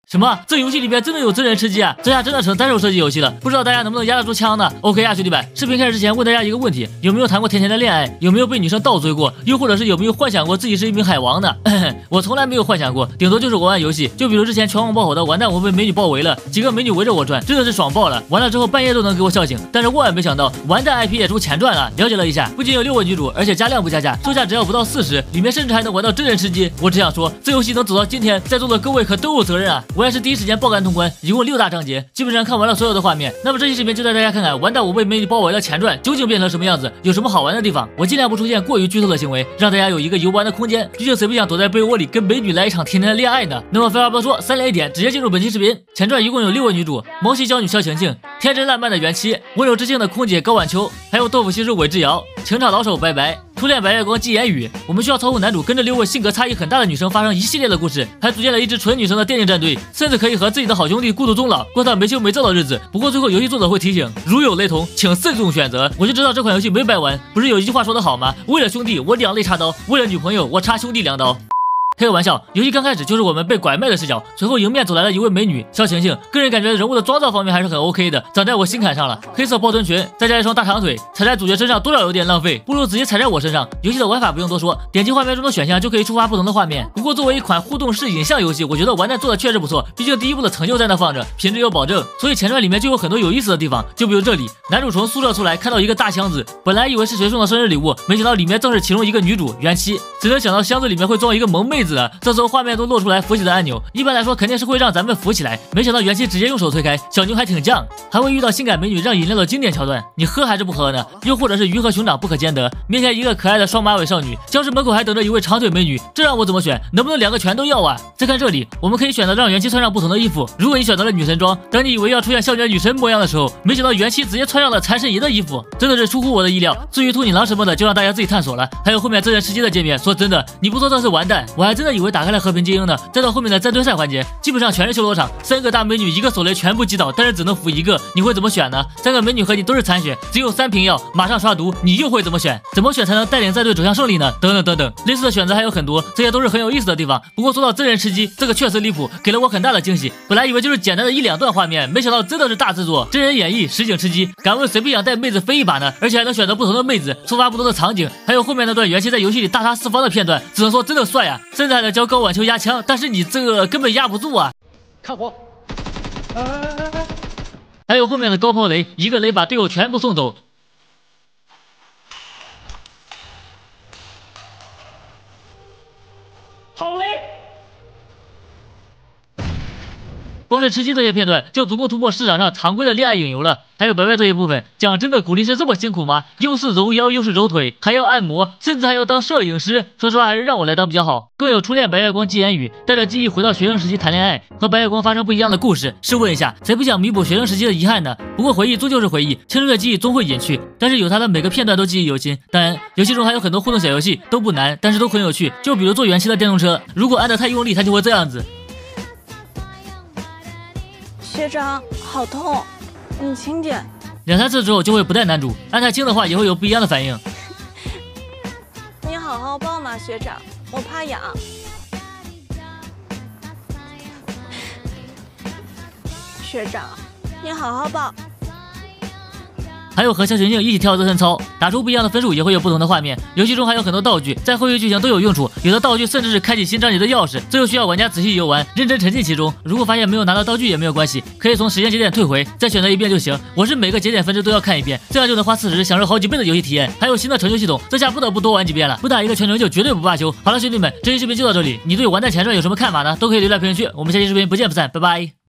什么？这游戏里面真的有真人吃鸡啊？这下真的成单手射击游戏了，不知道大家能不能压得住枪呢 ？OK 啊，兄弟们，视频开始之前问大家一个问题：有没有谈过甜甜的恋爱？有没有被女生倒追过？又或者是有没有幻想过自己是一名海王呢？我从来没有幻想过，顶多就是玩玩游戏，就比如之前全网爆火的完蛋我被美女包围了，几个美女围着我转，真的是爽爆了。完了之后半夜都能给我笑醒，但是万万没想到完蛋 IP 也出前传了。了解了一下，不仅有6位女主，而且加量不加价，售价只要不到40，里面甚至还能玩到真人吃鸡。我只想说，这游戏能走到今天，在座的各位可都有责任啊！我也是第一时间爆肝通关，一共6大章节，基本上看完了所有的画面。那么这期视频就带大家看看完蛋我被美女包围了前传究竟变成什么样子，有什么好玩的地方。我尽量不出现过于剧透的行为，让大家有一个游玩的空间。毕竟谁不想躲在被窝里跟美女来一场甜甜的恋爱呢？那么废话不多说，3连1点，直接进入本期视频。前传一共有6位女主：萌系娇女萧晴晴、天真烂漫的元妻、温柔知性的空姐高婉秋，还有豆腐西施韦智瑶、情场老手白白、初恋白月光季言语。我们需要操控男主跟着6位性格差异很大的女生发生一系列的故事，还组建了一支纯女生的电竞战队，甚至可以和自己的好兄弟孤独终老，过上没羞没臊的日子。不过最后游戏作者会提醒，如有雷同，请慎重选择。我就知道这款游戏没白玩。不是有一句话说得好吗？为了兄弟，我两肋插刀；为了女朋友，我插兄弟2刀。开个玩笑，游戏刚开始就是我们被拐卖的视角，随后迎面走来了一位美女萧晴晴。个人感觉人物的妆造方面还是很 OK 的，长在我心坎上了。黑色包臀裙，再加一双大长腿，踩在主角身上多少有点浪费，不如直接踩在我身上。游戏的玩法不用多说，点击画面中的选项就可以触发不同的画面。不过作为一款互动式影像游戏，我觉得完蛋做的确实不错，毕竟第一部的成就在那放着，品质有保证。所以前传里面就有很多有意思的地方，就比如这里，男主从宿舍出来看到一个大箱子，本来以为是谁送的生日礼物，没想到里面正是其中一个女主元妻，只能想到箱子里面会装一个萌妹子的。这时候画面都露出来扶起的按钮，一般来说肯定是会让咱们扶起来，没想到元气直接用手推开，小牛还挺犟，还会遇到性感美女让饮料的经典桥段，你喝还是不喝呢？又或者是鱼和熊掌不可兼得，面前一个可爱的双马尾少女，教室门口还等着一位长腿美女，这让我怎么选？能不能2个全都要啊？再看这里，我们可以选择让元气穿上不同的衣服，如果你选择了女神装，当你以为要出现校园女神模样的时候，没想到元气直接穿上了财神爷的衣服，真的是出乎我的意料。至于兔女郎什么的就让大家自己探索了，还有后面真人吃鸡的界面，说真的，你不说这是完蛋，我还真的以为打开了和平精英呢。再到后面的战队赛环节，基本上全是修罗场，3个大美女1个手雷全部击倒，但是只能扶1个，你会怎么选呢？3个美女和你都是残血，只有3瓶药，马上刷毒，你又会怎么选？怎么选才能带领战队走向胜利呢？等等等等，类似的选择还有很多，这些都是很有意思的地方。不过说到真人吃鸡，这个确实离谱，给了我很大的惊喜。本来以为就是简单的1、2段画面，没想到真的是大制作，真人演绎，实景吃鸡。敢问谁不想带妹子飞一把呢？而且还能选择不同的妹子，触发不同的场景，还有后面那段元气在游戏里大杀四方的片段，只能说真的帅啊！甚至还能教高婉秋压枪，但是你这个根本压不住啊！ 看我！ 还有后面的高抛雷，一个雷把队友全部送走。 好雷！ 光是吃鸡这些片段就足够突破市场上常规的恋爱影游了。还有白白这一部分，讲真的，古力是这么辛苦吗？又是揉腰又是揉腿，还要按摩，甚至还要当摄影师。说实话，还是让我来当比较好。更有初恋白月光季言语，带着记忆回到学生时期谈恋爱，和白月光发生不一样的故事。试问一下，谁不想弥补学生时期的遗憾呢？不过回忆终究是回忆，青春的记忆终会隐去，但是有它的每个片段都记忆犹新。当然，游戏中还有很多互动小游戏，都不难，但是都很有趣。就比如坐元气的电动车，如果按得太用力，它就会这样子。 学长，好痛，你轻点。 2、3次之后就会不带男主，按太轻的话也会有不一样的反应。 你好好抱嘛，学长，我怕痒。学长，你好好抱。 还有和萧晴晴一起跳热身操，打出不一样的分数也会有不同的画面。游戏中还有很多道具，在后续剧情都有用处，有的道具甚至是开启新章节的钥匙，这就需要玩家仔细游玩，认真沉浸其中。如果发现没有拿到道具也没有关系，可以从时间节点退回，再选择一遍就行。我是每个节点分支都要看一遍，这样就能花40享受好几倍的游戏体验。还有新的成就系统，这下不得不多玩几遍了，不打一个全成就绝对不罢休。好了，兄弟们，这期视频就到这里，你对完蛋前传有什么看法呢？都可以留在评论区，我们下期视频不见不散，拜拜。